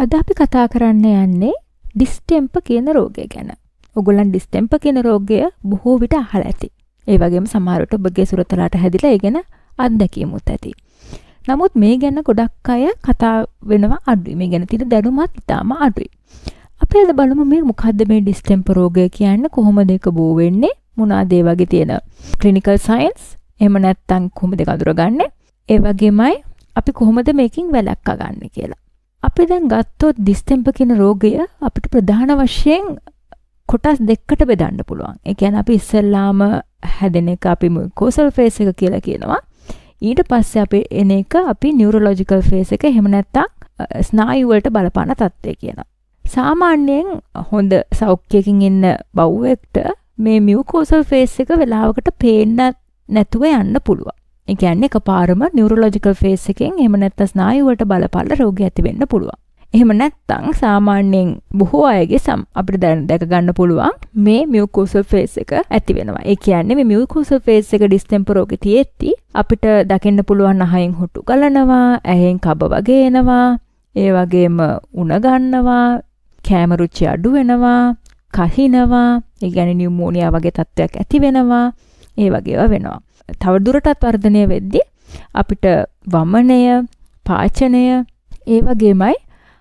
අද අපි කතා කරන්න යන්නේ ඩිස්ටෙම්පර් කියන රෝගය ගැන. ඔයගොල්ලන් ඩිස්ටෙම්පර් කියන රෝගය බොහෝ විට අහලා ඇති. ඒ වගේම සමහර විට ඔබගේ සුරතලාට හැදිලා ඒ ගැන අත්දැකීමුත් ඇති. නමුත් මේ ගැන ගොඩක් අය කතා වෙනවා අඩුයි. මේ ගැන තියෙන දැනුමත් ඉතාම අඩුයි. අපි අද බලමු මේ මොකද්ද මේ ඩිස්ටෙම්පර් රෝගය කියන්නේ, කොහොමද ඒක බෝ වෙන්නේ, මොනවාද ඒ වගේ තියෙන ක්ලිනිකල් සයන්ස්, එහෙම නැත්නම් කොහොමද ඒක අඳුරගන්නේ, ඒ වගේමයි අපි කොහොමද මේකෙන් වැළක්වා ගන්න කියලා. අපි දැන් ගත්තොත් ඩිස්ටෙම්පර් කියන රෝගය අපිට ප්‍රධාන වශයෙන් කොටස් දෙකකට බෙදන්න පුළුවන්. ඒ කියන්නේ අපි ඉස්සෙල්ලාම හැදෙන එක අපි මුකෝසල් ෆේස් එක කියලා කියනවා. ඊට පස්සේ අපි එන එක අපි නියුරොලොජිකල් ෆේස් එක, එහෙම නැත්නම් ස්නායු වලට බලපාන තත්ත්වය කියනවා. සාමාන්‍යයෙන් හොඳ සෞඛ්‍යයකින් ඉන්න බවුවෙක්ට මේ මියුකෝසල් ෆේස් එක වෙලාවකට පේන්න නැතුව යන්න පුළුවන්. ඒ කියන්නේ එකපාරම නියුරොලොජිකල් ෆේස් එකෙන් එහෙම නැත්නම් ස්නායු වලට බලපාලා රෝගය ඇති වෙන්න පුළුවන්. එහෙම නැත්නම් සාමාන්‍යයෙන් බොහෝ අයගේ අපිට දැක ගන්න පුළුවන් මේ මියුකෝසල් ෆේස් එක ඇති වෙනවා. ඒ කියන්නේ මේ මියුකෝසල් ෆේස් එක ඩිස්ටෙම්පර් රෝගේ තියෙද්දි අපිට දකින්න පුළුවන් නහයෙන් හොටු ගලනවා, ඇහෙන් කබ වගේ එනවා, ඒ වගේම උණ ගන්නවා, කැම රුචි අඩු වෙනවා, කහිනවා, ඒ කියන්නේ නියුමෝනියා වගේ තත්ත්වයක් ඇති වෙනවා, ඒ වගේවා වෙනවා. තව දුරටත් වර්ධනය වෙද්දී අපිට වමනය, පාචනය, ඒ වගේමයි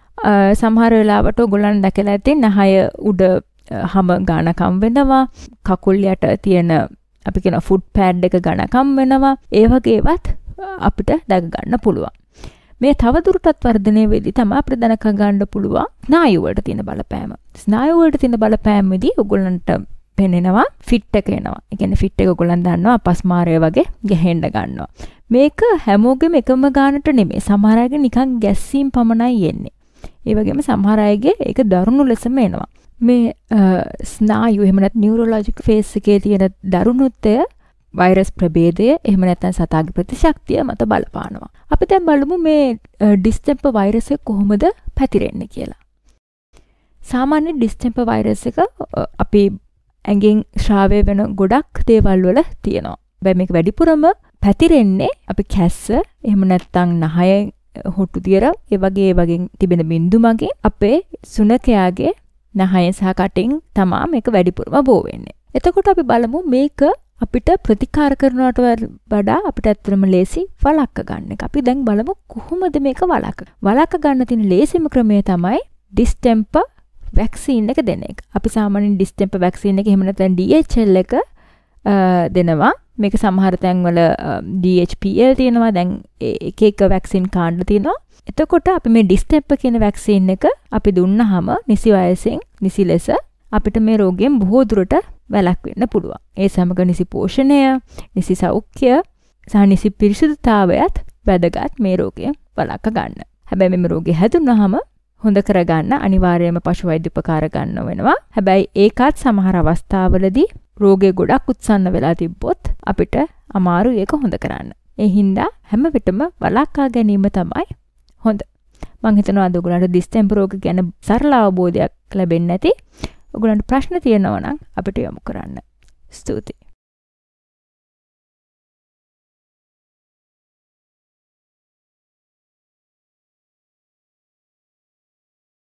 සමහර වෙලාවට ඔයගොල්ලන් දැකලා ඇති නහය උඩ හැම ඝනකම් වෙනවා, කකුල් යට තියෙන අපි කියන ෆුට් පෑඩ් එක ඝනකම් වෙනවා. ඒ වගේවත් අපිට දැක ගන්න පුළුවන්. මේ තව දුරටත් වර්ධනය වෙද්දී තමයි අපිට දැනක ගන්න පුළුවන් ස්නායු වලට තියෙන බලපෑම. ස්නායු වලට තියෙන බලපෑමෙදී ඔයගොල්ලන්ට පෙනෙනවා ෆිට් එක එනවා. ඒ කියන්නේ ෆිට් එක ඔයගොල්ලන් දන්නවා අපස්මාරය වගේ ගැහෙන්න ගන්නවා. මේක හැමෝගෙම එකම ගානට නෙමෙයි. සමහර අයගේ නිකන් ගැස්සීම් පමණයි එන්නේ. ඒ වගේම සමහර අයගේ ඒක දරුණු ලෙසම එනවා. මේ ස්නායු එහෙම නැත්නම් නියුරොලොජිකල් ෆේස් එකේ තියෙන දරුණුත්වය වෛරස් ප්‍රභේදය එහෙම නැත්නම් සතාගේ ප්‍රතිශක්තිය මත බලපානවා. අපි දැන් බලමු මේ ඩිස්ටෙම්පර් වෛරස් එක කොහොමද පැතිරෙන්නේ කියලා. සාමාන්‍ය ඩිස්ටෙම්පර් වෛරස් එක අපි ඇඟෙන් ශ්‍රාවය වෙන ගොඩක් දේවල් වල තියෙනවා. හැබැයි මේක වැඩිපුරම පැතිරෙන්නේ අපි කැස්ස එහෙම නැත්නම් නහය හොටු දියර ඒ වගේ තිබෙන බින්දු මගින් අපේ සුනකයාගේ නහය සහ කටින් තමයි මේක වැඩිපුරම බෝ වෙන්නේ. එතකොට අපි බලමු මේක අපිට ප්‍රතිකාර කරනවට වඩා අපිට ඇත්තටම ලේසි වළක්ව ගන්න එක. අපි දැන් බලමු කොහොමද මේක වළක්ව ගන්න තියෙන ලේසිම ක්‍රමය තමයි ඩිස්ටෙම්පර් වැක්සින් එක දෙන එක. අපි සාමාන්‍යයෙන් ඩිස්ටෙම්පර් වැක්සින් එක එහෙම නැත්නම් DHL එක දෙනවා. මේක සමහර තැන්වල DHPL තියෙනවා. දැන් එක එක වැක්සින් කාණ්ඩ තියෙනවා. එතකොට අපි මේ ඩිස්ටෙම්පර් කියන වැක්සින් එක අපි දුන්නාම නිසි වයසෙන් නිසි ලෙස අපිට මේ රෝගයෙන් බොහෝ දුරට වැළැක්වෙන්න පුළුවන්. ඒ සමග නිසි පෝෂණය, නිසි සෞඛ්‍ය සහ නිසි පිරිසිදුතාවයත් වැදගත් මේ රෝගයෙන් වළක්ව ගන්න. හැබැයි මේ රෝගය හැදුනහම හොඳ කරගන්න අනිවාර්යයෙන්ම පශු වෛද්‍ය උපකාර ගන්න වෙනවා. හැබැයි ඒකත් සමහර අවස්ථාවලදී රෝගය ගොඩක් උත්සන්න වෙලා තිබ්බොත් අපිට අමාරුයි ඒක හොඳ කරන්න. ඒ හින්දා හැම විටම වළක්වා ගැනීම තමයි හොඳ. මම හිතනවා අද ඔයගොල්ලන්ට ඩිස්ටෙම්පර් රෝග ගැන සරල අවබෝධයක් ලැබෙන්නේ නැති. ඔයගොල්ලන්ට ප්‍රශ්න තියෙනවා නම් අපිට යොමු කරන්න. ස්තුතියි.